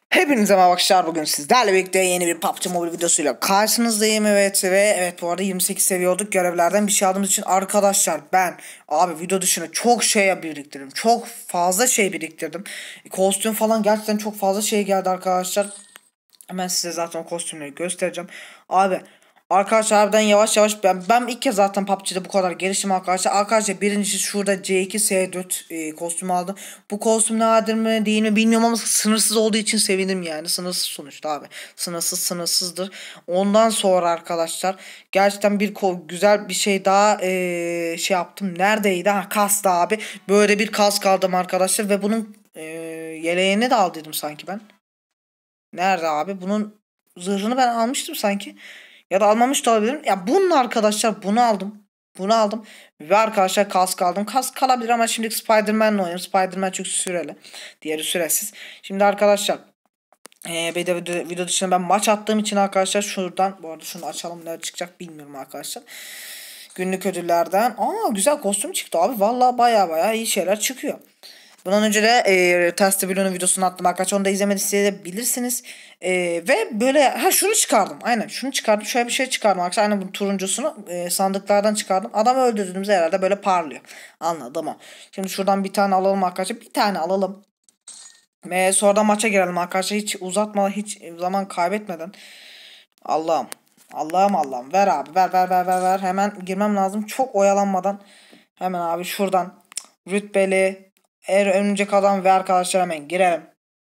Hepinize merhaba arkadaşlar, bugün sizlerle birlikte yeni bir PUBG Mobile videosuyla karşınızdayım. Evet, bu arada 28 seviye olduk, görevlerden bir şey aldığımız için arkadaşlar ben video dışında çok şey biriktirdim, çok fazla şey biriktirdim, kostüm falan gerçekten çok fazla şey geldi arkadaşlar. Hemen size zaten kostümleri göstereceğim. Abi arkadaşlar harbiden yavaş yavaş ben ilk kez zaten PUBG'de bu kadar gelişim arkadaşlar. Arkadaşlar birincisi şurada C2S4 kostümü aldım. Bu kostüm nadir mi değil mi bilmiyorum ama sınırsız olduğu için sevindim yani. Sınırsız sonuçta abi. Sınırsızdır. Ondan sonra arkadaşlar gerçekten güzel bir şey daha şey yaptım. Neredeydi? Ha, kaskta abi. Böyle bir kask aldım arkadaşlar ve bunun yeleğini de aldıydım sanki ben. Nerede abi? Bunun zırhını ben almıştım sanki. Ya da almamış da olabilirim. Ya bunun arkadaşlar bunu aldım. Bunu aldım. Ve arkadaşlar kask aldım. Kask kalabilir ama şimdi Spider-Man'le oynuyorum. Spider-Man çünkü süreli. Diğeri süresiz. Şimdi arkadaşlar video dışında ben maç attığım için arkadaşlar şuradan, bu arada şunu açalım, ne çıkacak bilmiyorum arkadaşlar. Günlük ödüllerden. Güzel kostüm çıktı abi. Vallahi baya iyi şeyler çıkıyor. Bundan önce de Test Blo'nun videosunu attım arkadaşlar. Onu da izlemediyseniz bilirsiniz. Ve böyle şunu çıkardım. Aynen şunu çıkardım. Şöyle bir şey çıkardım arkadaşlar. Aynen bunun turuncusunu sandıklardan çıkardım. Adamı öldürdüğümüzde herhalde böyle parlıyor. Anladım ama. Şimdi şuradan bir tane alalım arkadaşlar. Bir tane alalım. Ve sonra da maça girelim arkadaşlar. Hiç uzatmadan, hiç zaman kaybetmeden. Allah'ım. Allah'ım. Ver abi. Ver. Hemen girmem lazım. Çok oyalanmadan. Hemen abi şuradan rütbeli örümcek adam ve arkadaşlar hemen girelim.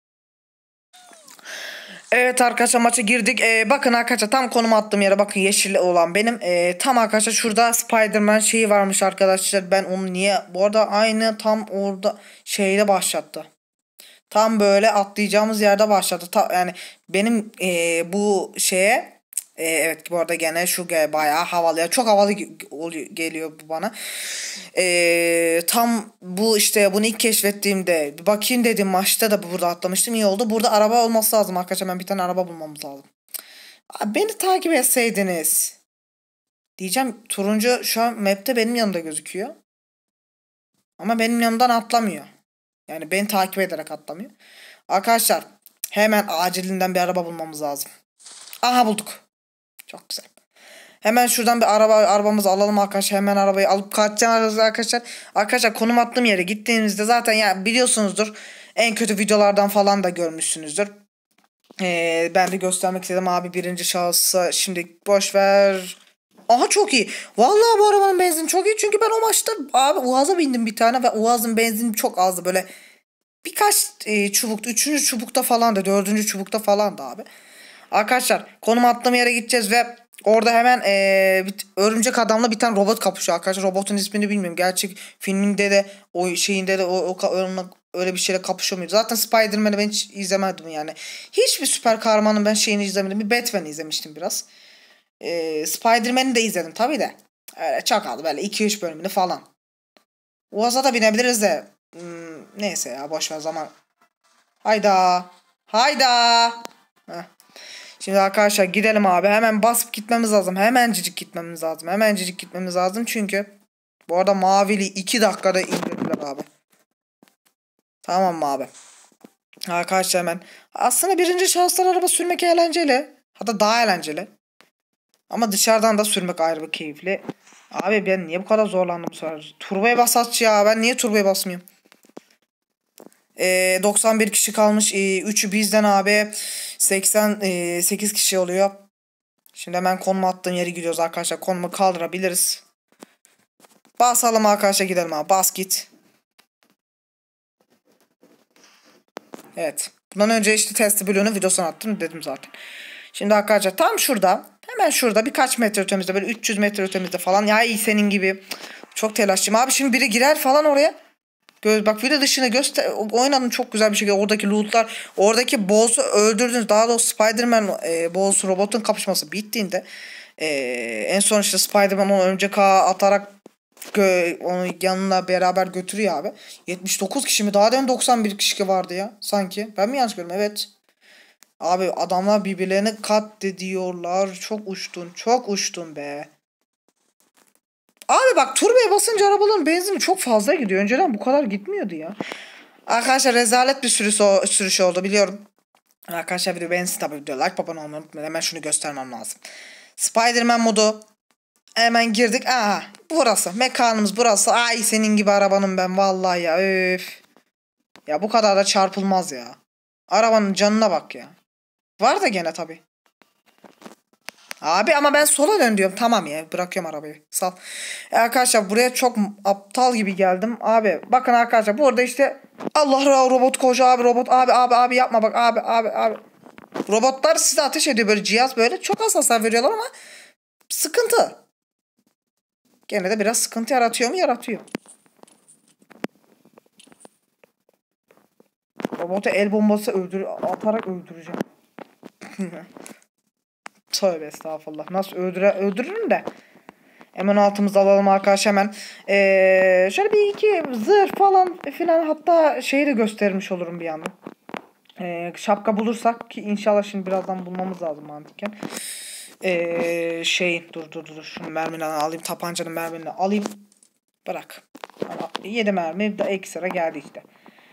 Evet arkadaşlar, maça girdik. Bakın arkadaşlar, tam konum attığım yere bakın, yeşil olan benim. Tam arkadaşlar şurada Spider-Man şeyi varmış arkadaşlar. Ben onu niye bu arada aynı tam orada şeyde başlattı. Tam böyle atlayacağımız yerde başladı. Yani benim bu şeye evet, bu arada gene bayağı havalı ya. Çok havalı geliyor bu bana. Tam bu işte bunu ilk keşfettiğimde bir bakayım dedim, maçta da burada atlamıştım, iyi oldu. Burada araba olması lazım arkadaşlar. Ben bir tane araba bulmamız lazım. Beni takip etseydiniz. Diyeceğim, turuncu şu an map'te benim yanımda gözüküyor. Ama benim yanımdan atlamıyor. Yani beni takip ederek atlamıyor. Arkadaşlar hemen acilinden bir araba bulmamız lazım. Aha, bulduk. Çok güzel. Hemen şuradan bir arabamızı alalım arkadaşlar. Hemen arabayı alıp kaçacağız arkadaşlar. Arkadaşlar konum attığım yere gittiğinizde zaten ya biliyorsunuzdur. En kötü videolardan falan da görmüşsünüzdür. Ben de göstermek istedim abi, birinci şahısa. Şimdi boş ver. Aha, çok iyi. Vallahi bu arabanın benzini çok iyi. Çünkü ben o maçta abi Uaz'a bindim bir tane ve Uaz'ın benzini çok azdı. Böyle birkaç çubukta, üçüncü çubukta falan da, dördüncü çubukta falan da abi. Arkadaşlar konum attığım yere gideceğiz ve orada hemen örümcek adamla bir tane robot kapışıyor arkadaşlar. Robotun ismini bilmiyorum. Gerçek filminde de o şeyinde de öyle bir şeyle kapışıyor muydu? Zaten Spider-Man'i ben hiç izlemedim yani. Hiçbir süper kahramanın ben şeyini izlemedim. Bir Batman'i izlemiştim biraz. Spider-Man'i de izledim tabii de. Öyle çok aldı böyle 2-3 bölümünü falan. Uaz'a da binebiliriz de. Neyse ya, boş ver zaman. Hayda. Heh. Şimdi arkadaşlar gidelim abi. Hemen basıp gitmemiz lazım. Hemencik gitmemiz lazım. Çünkü bu arada mavili 2 dakikada indirdiler abi. Tamam mı abi? Arkadaşlar hemen. Aslında birinci şahıslar araba sürmek eğlenceli. Hatta daha eğlenceli. Ama dışarıdan da sürmek ayrı bir keyifli. Abi ben niye bu kadar zorlandım bu sefer? Turboya bas ya. Ben niye turboya basmıyorum? 91 kişi kalmış. 3'ü bizden abi. 88 kişi oluyor. Şimdi hemen konum attığım yere gidiyoruz arkadaşlar. Konumu kaldırabiliriz. Basalım arkadaşlar, gidelim abi. Bas git. Evet. Bundan önce işte Test Blo'nun videosunu attım dedim zaten. Şimdi arkadaşlar tam şurada. Hemen şurada birkaç metre ötemizde, böyle 300 metre ötemizde falan. Ya iyi senin gibi. Çok telaşlıyım abi. Şimdi biri girer falan oraya. Bak video dışına oynadın çok güzel bir şekilde. Oradaki lootlar, oradaki boss'u öldürdünüz. Daha doğrusu Spider-Man boss robotun kapışması bittiğinde en son işte Spider-Man onu örümcek ağı atarak onu yanına beraber götürüyor abi. 79 kişi mi? Daha demin 91 kişi vardı ya sanki. Ben mi yanlış görüyorum? Evet. Abi adamlar birbirlerine katlediyorlar. Çok uçtun be. Abi bak, turboya basınca arabaların benzini çok fazla gidiyor. Önceden bu kadar gitmiyordu ya. Arkadaşlar rezalet bir sürüş oldu biliyorum. Arkadaşlar video beğensin tabii, video like babanı olmayı unutmayın. Hemen şunu göstermem lazım. Spider-Man modu. Hemen girdik. Aha burası. Mekanımız burası. Ay senin gibi arabanım ben vallahi ya. Öf. Ya bu kadar da çarpılmaz ya. Arabanın canına bak ya. Var da gene tabii. Abi ama ben sola dön diyorum. Tamam ya, bırakıyorum arabayı. Sal. Arkadaşlar buraya çok aptal gibi geldim. Abi bakın arkadaşlar burada işte Allah robot koca abi, robot abi yapma bak abi. Robotlar size ateş ediyor, böyle cihaz böyle çok az hasar veriyorlar ama sıkıntı. Gene de biraz sıkıntı yaratıyor mu? Yaratıyor. Robotu el bombası atarak öldüreceğim. Tövbe estağfurullah. Nasıl öldürürüm de. Hemen altımızı alalım arkadaşlar hemen. Şöyle bir iki zırh falan filan, hatta şeyi de göstermiş olurum bir yandan. Şapka bulursak ki inşallah şimdi birazdan bulmamız lazım mantıken. Dur şunu mermini alayım, tapancanın mermini alayım. Bırak. Ama 7 mermi de ekstra geldi işte.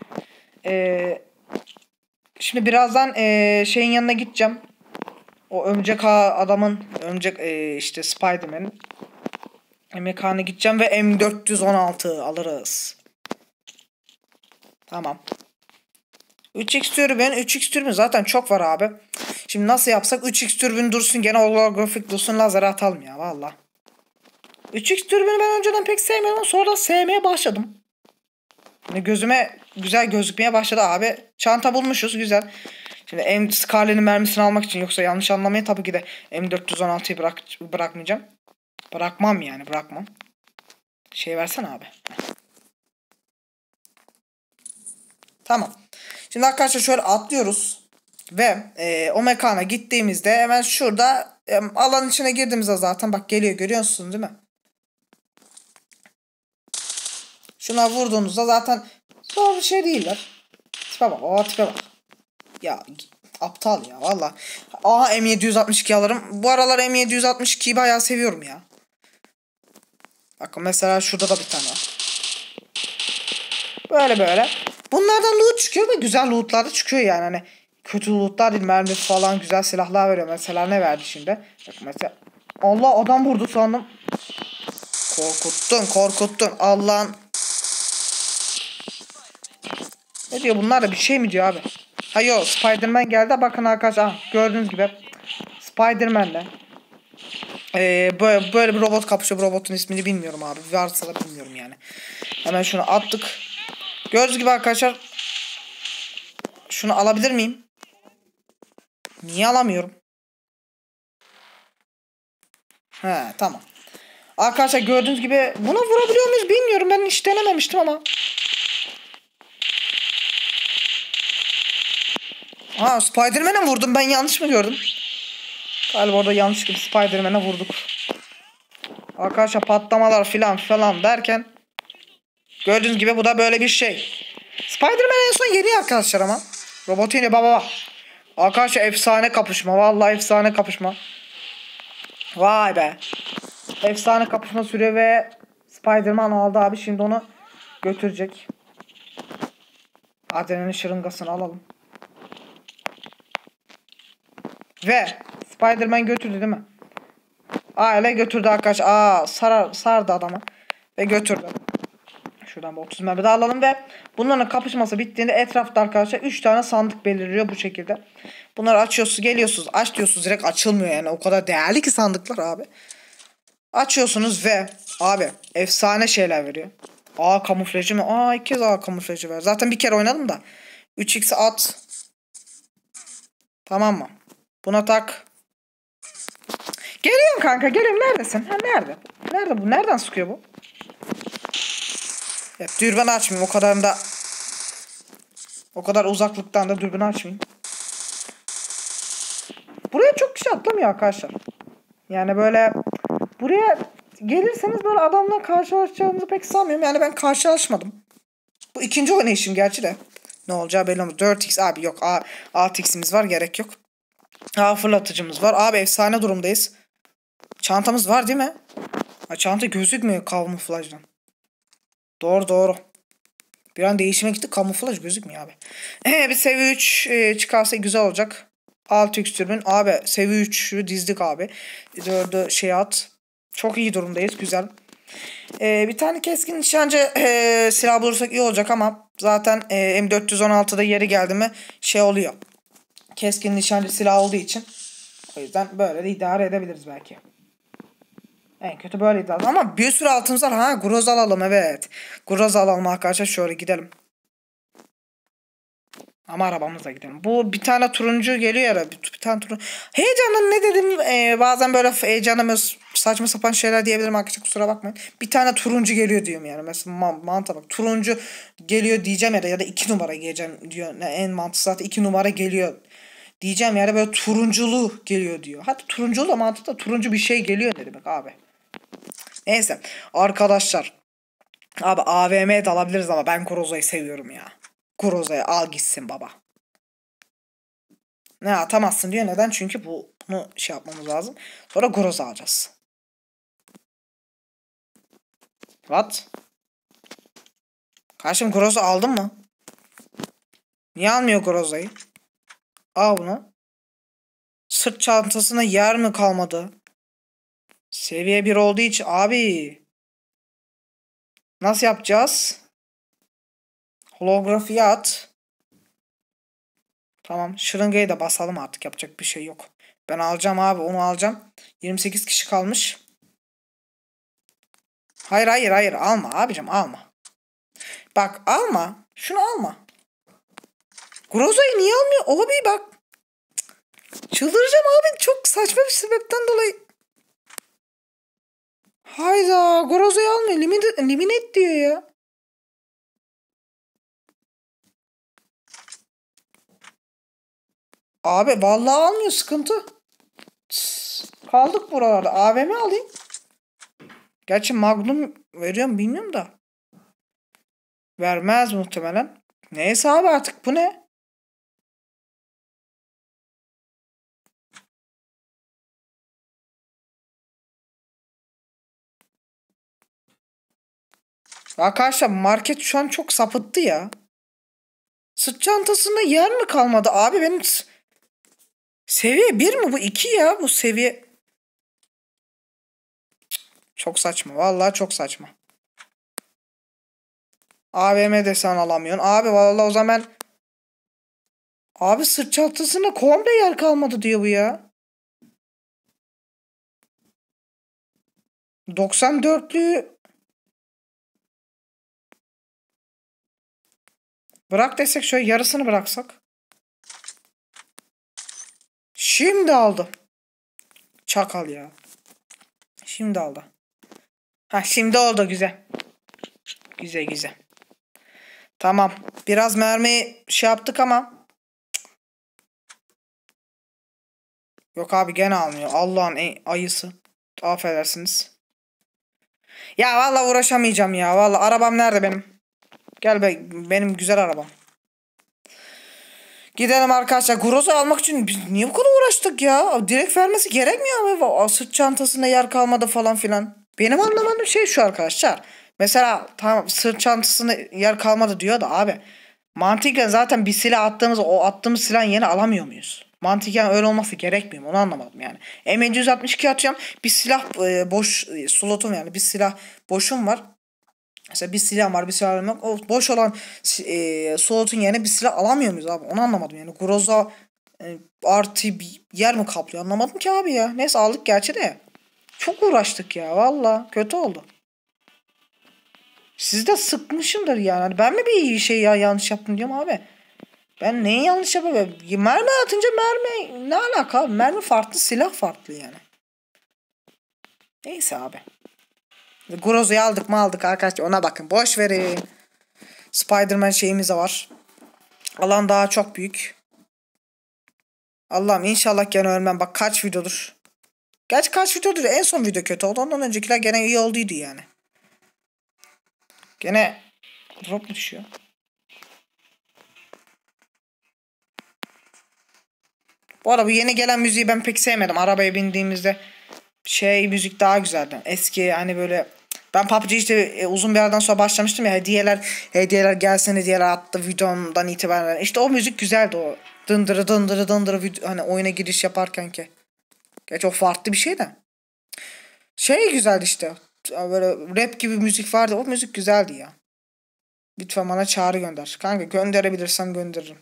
Şimdi birazdan şeyin yanına gideceğim. O örümcek adamın, işte Spider-Man'in mekanına gideceğim ve M416 alırız. Tamam. 3x türbin. 3x türbin zaten çok var abi. Şimdi nasıl yapsak 3x türbin dursun, gene holografik dursun, lazer atalım ya valla. 3x türbini ben önceden pek sevmiyordum ama sonra sevmeye başladım. Yani gözüme güzel gözükmeye başladı abi. Çanta bulmuşuz, güzel. Şimdi Scarlet'in mermisini almak için, yoksa yanlış anlamayın tabii ki de M416'yı bırakmayacağım. Bırakmam. Şey versene abi. Tamam. Şimdi arkadaşlar şöyle atlıyoruz. Ve o mekana gittiğimizde hemen şurada alanın içine girdiğimizde zaten bak geliyor, görüyorsunuz değil mi? Şuna vurduğunuzda zaten zor bir şey değiller. Tipe bak. Tipe bak. Ya aptal ya valla. Aha M762 alırım. Bu aralar M762'yi bayağı seviyorum ya. Bakın mesela şurada da bir tane var. Böyle. Bunlardan loot çıkıyor ve güzel lootlar da çıkıyor yani. Hani kötü lootlar değil, mermi falan, güzel silahlar veriyor. Mesela ne verdi şimdi? Bak mesela. Allah, adam vurdu sandım. Korkuttun. Allah'ın. Ne diyor bunlar da, bir şey mi diyor abi? Hayır, Spider-Man geldi. Bakın arkadaşlar gördüğünüz gibi Spider-Man'le böyle bir robot kapışıyor. Bu robotun ismini bilmiyorum abi. Varsa da bilmiyorum yani. Hemen şunu attık. Gördüğünüz gibi arkadaşlar. Şunu alabilir miyim? Niye alamıyorum? He tamam. Arkadaşlar gördüğünüz gibi buna vurabiliyor muyuz bilmiyorum. Ben hiç denememiştim ama. Ha, Spider-Man'e vurdum. Ben yanlış mı gördüm? Galiba orada yanlış gibi Spider-Man'e vurduk. Arkadaşlar patlamalar falan derken gördüğünüz gibi bu da böyle bir şey. Spider-Man en son yeni arkadaşlar ama. Robot yeni baba. Arkadaşlar efsane kapışma. Vallahi efsane kapışma. Vay be. Efsane kapışma sürüyor ve Spider-Man aldı abi. Şimdi onu götürecek. Adrenalin şırıngasını alalım. Ve Spider-Man götürdü değil mi? Aile götürdü arkadaşlar. Sardı adamı. Ve götürdü. Şuradan bir 30 mermi daha alalım ve bunların kapışması bittiğinde etrafta arkadaşlar 3 tane sandık belirliyor bu şekilde. Bunları açıyorsunuz, geliyorsunuz, aç diyorsunuz, direkt açılmıyor yani. O kadar değerli ki sandıklar abi. Açıyorsunuz ve abi efsane şeyler veriyor. Kamuflajı mı? 2 kez kamuflajı ver. Zaten bir kere oynadım da. 3x'i at. Tamam mı? Buna tak. Geliyorum kanka, geliyorum. Neredesin? Nerede? Nerede bu? Nereden sıkıyor bu? Ya dürbün açmayayım. O kadar uzaklıktan da dürbün açmayayım. Buraya çok kişi atlamıyor arkadaşlar. Yani böyle buraya gelirseniz böyle adamla karşılaşacağınızı pek sanmıyorum. Yani ben karşılaşmadım. Bu ikinci oynayışım gerçi de. Ne olacağı belli olmaz. 4x abi yok. 6x'imiz var, gerek yok. Fırlatıcımız var. Abi efsane durumdayız. Çantamız var değil mi? Çanta gözükmüyor kamuflajdan. Doğru. Bir an değişime gitti. Kamuflaj gözükmüyor abi. Bir seviye 3 çıkarsa güzel olacak. Alt türbün. Abi seviye 3'ü dizdik abi. 4'ü şey at. Çok iyi durumdayız. Güzel. Bir tane keskin nişancı silah bulursak iyi olacak ama zaten M416'da yeri geldi mi şey oluyor. Keskin nişancı silah olduğu için o yüzden böyle de idare edebiliriz belki. En kötü böyle idare ama bir sürü altımız var. Ha, Groza alalım, evet. Groza alalım arkadaşlar, şöyle gidelim. Ama arabamızla gidelim. Bu bir tane turuncu geliyor ya. Bir tane turuncu. Heyecanım ne dedim? Bazen böyle heyecanımız saçma sapan şeyler diyebilirim arkadaşlar, kusura bakmayın. Bir tane turuncu geliyor diyorum yani. Mesela mantığa bak. Turuncu geliyor diyeceğim ya da 2 numara geleceğim diyor. En mantıklı zaten 2 numara geliyor diyeceğim yani, böyle turunculu geliyor diyor. Hatta turunculu da mantıklı, turuncu bir şey geliyor ne demek abi. Neyse arkadaşlar. Abi AVM'ye de alabiliriz ama ben Groza'yı seviyorum ya. Groza'ya al gitsin baba. Ne atamazsın diyor. Neden? Çünkü bunu şey yapmamız lazım. Sonra Groza alacağız. What? Karşım Groza aldın mı? Niye almıyor Groza'yı? Al bunu. Sırt çantasına yer mi kalmadı? Seviye 1 olduğu için abi. Nasıl yapacağız? Holografiye at. Tamam. Şırıngayı da basalım artık. Yapacak bir şey yok. Ben alacağım abi. Onu alacağım. 28 kişi kalmış. Hayır hayır hayır. Alma abicim, alma. Bak alma. Şunu alma. Groza'yı niye almıyor? Abi bak. Çıldıracağım abi. Çok saçma bir sebepten dolayı. Hayda. Groza'yı almıyor. Eliminate diyor ya. Abi vallahi almıyor, sıkıntı. Kaldık buralarda. AVM alayım. Gerçi Magnum veriyor mu bilmiyorum da. Vermez muhtemelen. Neyse abi, artık bu ne? Arkadaşlar market şu an çok sapıttı ya. Sırt çantasında yer mi kalmadı? Abi benim seviye 1 mi bu? 2 ya bu seviye. Çok saçma. Vallahi çok saçma. AVM desen alamıyorsun. Abi vallahi o zaman abi sırt çantasında komple yer kalmadı diyor bu ya. 94'lü bırak desek, şöyle yarısını bıraksak. Şimdi aldı. Çakal ya. Şimdi aldı. Ha, şimdi oldu, güzel. Güzel güzel. Tamam. Biraz mermi şey yaptık ama. Yok abi, gene almıyor. Allah'ın ayısı. Affedersiniz. Ya vallahi uğraşamayacağım ya. Vallahi arabam nerede benim? Gel be, benim güzel arabam. Gidelim arkadaşlar. Groza almak için biz niye bu kadar uğraştık ya? Direkt vermesi gerekmiyor mu? Sırt çantasında yer kalmadı falan filan. Benim anlamadığım şey şu arkadaşlar. Mesela tamam, sırt çantasında yer kalmadı diyor da abi. Mantıken zaten bir silah attığımız, o attığımız silahın yerini alamıyor muyuz? Mantıken öyle olması gerekmiyor mu? Onu anlamadım yani. M762 atacağım. Bir silah boş slotum, yani bir silah boşum var. Mesela bir silah var, bir silah yok. O boş olan slotun yerine bir silah alamıyor muyuz abi? Onu anlamadım yani. Groza artı bir yer mi kaplıyor? Anlamadım ki abi ya. Neyse aldık gerçi de. Çok uğraştık ya. Valla kötü oldu. Siz de sıkmışımdır yani. Hani ben mi bir şey ya yanlış yaptım diyorum abi. Ben neyi yanlış yapıyorum? Mermi atınca mermi ne alaka abi? Mermi farklı, silah farklı yani. Neyse abi. Groza'yı aldık mı aldık arkadaşlar, ona bakın. Boş verin. Spider-Man şeyimiz de var. Alan daha çok büyük. Allah'ım inşallah gene ölmem. Bak kaç videodur. Gerçi kaç videodur. En son video kötü oldu. Ondan öncekiler gene iyi olduydu yani. Gene drop mu düşüyor? Bu arada bu yeni gelen müziği ben pek sevmedim. Arabaya bindiğimizde müzik daha güzeldi. Eski hani böyle Ben PUBG işte uzun bir aradan sonra başlamıştım ya, hediyeler gelsin, hediyeler attı videomdan itibaren. İşte o müzik güzeldi, o dındırı dındırı dındırı hani oyuna giriş yaparken ki. Gerçi o farklı bir şey de. Şey güzeldi işte. Böyle rap gibi müzik vardı. O müzik güzeldi ya. Lütfen bana çağrı gönder. Kanka gönderebilirsem gönderirim.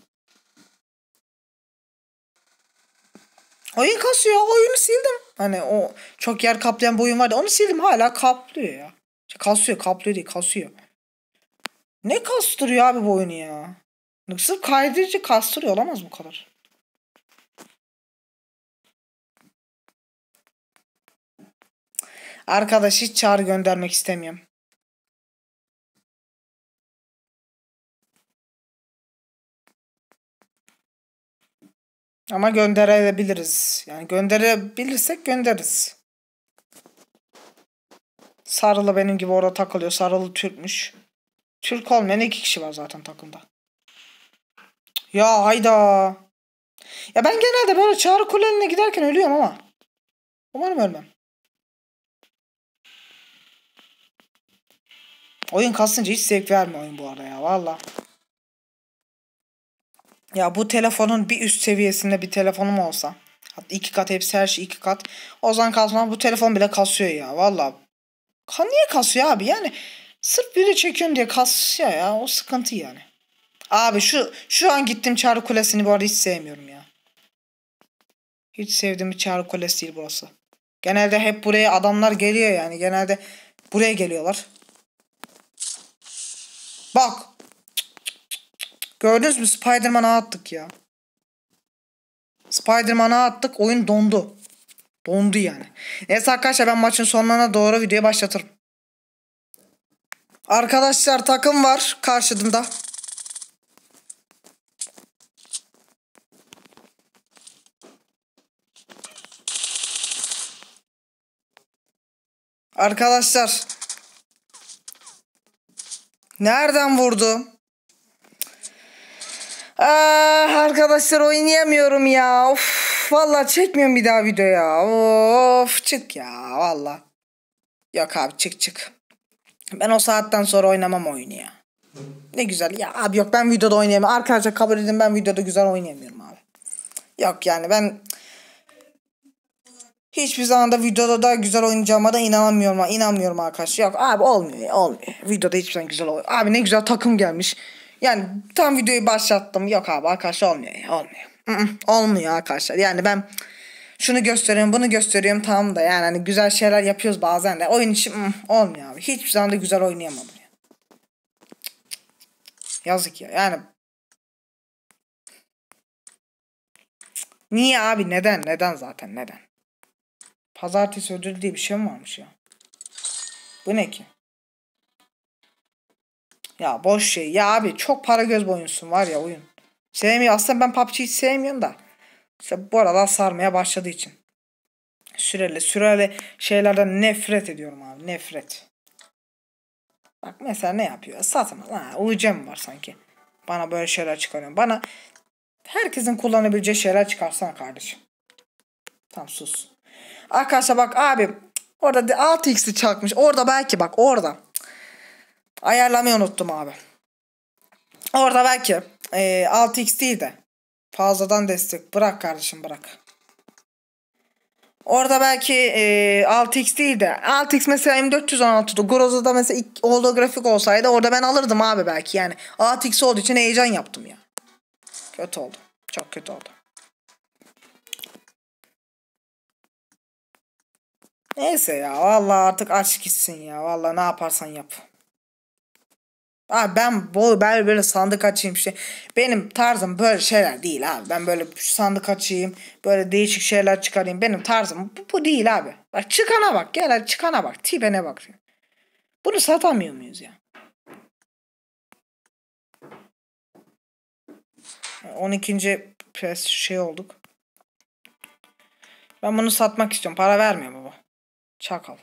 Oyun kasıyor. Oyunu sildim. Hani o çok yer kaplayan bir oyun vardı. Onu sildim, hala kaplıyor ya. Kasıyor, kaplıyor değil, kasıyor. Ne kastırıyor abi bu oyunu ya? Sırf kaydırıcı kastırıyor, olamaz bu kadar. Arkadaş hiç çağrı göndermek istemiyorum. Ama gönderebiliriz. Yani gönderebilirsek göndeririz. Sarılı benim gibi orada takılıyor. Sarılı Türkmüş. Türk olmayan 2 kişi var zaten takımda. Ya hayda. Ya ben genelde böyle çağrı kulelerine giderken ölüyorum ama. Umarım ölmem. Oyun kasınca hiç zevk vermiyor oyun bu arada ya, valla. Ya bu telefonun bir üst seviyesinde bir telefonum olsa. Hatta 2 kat, hepsi her şey 2 kat. O zaman kasmam, bu telefon bile kasıyor ya valla. Niye kasıyor abi yani? Sırf biri çekiyorum diye kasıyor ya, o sıkıntı yani. Abi şu an gittim Çağrı Kulesi'ni bu arada hiç sevmiyorum ya. Hiç sevdiğim bir Çağrı Kulesi değil burası. Genelde hep buraya adamlar geliyor yani. Genelde buraya geliyorlar. Bak. Gördünüz mü? Spider-Man'a attık ya. Spider-Man'a attık. Oyun dondu. Dondu yani. Neyse arkadaşlar, ben maçın sonlarına doğru videoyu başlatırım. Arkadaşlar takım var karşımda. Arkadaşlar. Nereden vurdu? Arkadaşlar oynayamıyorum ya. Of, vallahi çekmiyorum bir daha video ya. Of, çık ya vallahi. Yok abi, çık. Ben o saatten sonra oynamam oyunu ya. Ne güzel ya abi, yok ben videoda oynayamıyorum. Arkadaşlar kabul edin, ben videoda güzel oynayamıyorum abi. Yok yani ben hiçbir zaman da videoda da güzel oynayacağıma da inanmıyorum arkadaşlar. Yok abi, olmuyor. Videoda hiçbir zaman güzel oluyor. Abi ne güzel takım gelmiş. Yani tam videoyu başlattım. Yok abi arkadaşlar, olmuyor. Olmuyor arkadaşlar. Yani ben şunu gösteriyorum, bunu gösteriyorum, tamam da yani hani güzel şeyler yapıyoruz bazen de. Oyun için olmuyor abi. Hiçbir zaman da güzel oynayamadım ya. Yazık ya. Yani niye abi? Neden zaten? Neden? Pazartesi ödülü diye bir şey mi varmış ya? Bu ne ki? Ya boş şey. Ya abi çok para göz boyunsun var ya oyun. Sevmiyor. Aslında ben PUBG'yi sevmiyorum da. İşte bu aralar sarmaya başladığı için. Süreli şeylerden nefret ediyorum abi. Nefret. Bak mesela ne yapıyor? Satma. UC'm var sanki. Bana böyle şeyler çıkarıyor. Bana herkesin kullanabileceği şeyler çıkarsana kardeşim. Tamam, sus. Arkadaşlar bak abi. Orada 6x'i çakmış. Orada belki bak orada. Ayarlamayı unuttum abi. Orada belki 6x değil de fazladan destek. Bırak kardeşim, bırak. Orada belki 6x değil de 6x mesela M416'da Groza'da mesela holografik olsaydı orada ben alırdım abi belki yani. 6x olduğu için heyecan yaptım ya. Kötü oldu. Çok kötü oldu. Neyse ya, vallahi artık aç gitsin ya. Vallahi ne yaparsan yap. Abi ben böyle sandık açayım işte. Benim tarzım böyle şeyler değil abi. Ben böyle sandık açayım. Böyle değişik şeyler çıkarayım. Benim tarzım bu değil abi. Bak çıkana bak. Gel hadi, çıkana bak. Tipine bak. Bunu satamıyor muyuz ya? 12. pres şey olduk. Ben bunu satmak istiyorum. Para vermiyor baba. Çakal.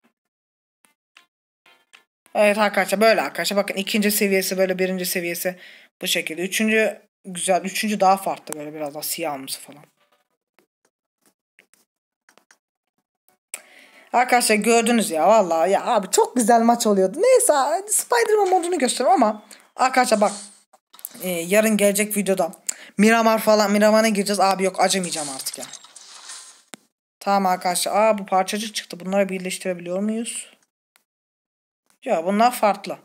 Evet arkadaşlar, böyle arkadaşlar. Bakın 2. seviyesi böyle, 1. seviyesi bu şekilde. 3. güzel. 3. daha farklı, böyle biraz daha siyahımsı falan. Arkadaşlar gördünüz ya vallahi ya abi çok güzel maç oluyordu. Neyse Spider-Man modunu göstereyim ama arkadaşlar bak yarın gelecek videoda Miramar'a gireceğiz. Abi yok acımayacağım artık ya. Tamam arkadaşlar. Bu parçacık çıktı. Bunları birleştirebiliyor muyuz? Ya bunlar farklı.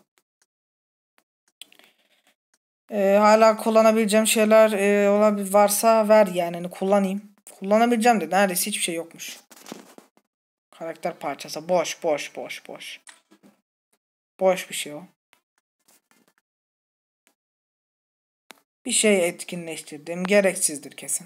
Hala kullanabileceğim şeyler varsa ver yani. Hani kullanayım. Kullanabileceğim de neredeyse hiçbir şey yokmuş. Karakter parçası. Boş. Boş bir şey o. Bir şey etkinleştirdim. Gereksizdir kesin.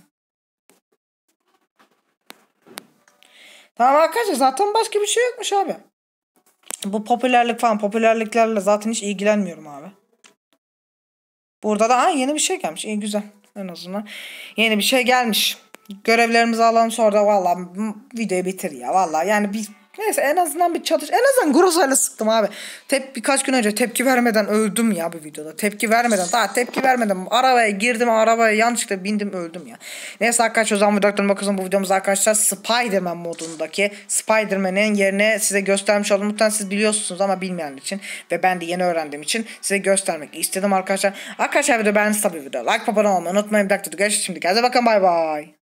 Tamam arkadaşlar zaten başka bir şey yokmuş abi. Bu popülerliklerle zaten hiç ilgilenmiyorum abi. Burada da yeni bir şey gelmiş. İyi güzel. En azından yeni bir şey gelmiş. Görevlerimizi alalım sonra da vallahi videoyu bitir ya. Vallahi yani neyse en azından bir çatış. En azından Groza'yla sıktım abi. Birkaç gün önce tepki vermeden öldüm ya bu videoda. Daha tepki vermeden arabaya girdim, arabaya yanlışlıkla bindim öldüm ya. Neyse arkadaşlar o zaman videodan bakın bu videomuz arkadaşlar Spider-Man modundaki Spider-Man'in yerine size göstermiş oldum. Muhtemelen siz biliyorsunuz ama bilmeyenler için ve ben de yeni öğrendiğim için size göstermek istedim arkadaşlar. Arkadaşlar video beğendiniz tabii video. Like abone olmayı unutmayın. Bir dakika görüşürüz şimdi. Kendinize bakın bay bay.